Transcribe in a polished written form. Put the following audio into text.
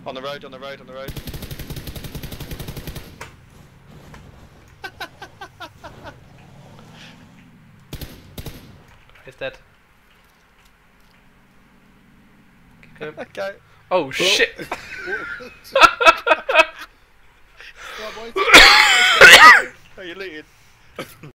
On the road, on the road, on the road. He's dead. Keep going. Okay. Oh shit! Are you looting?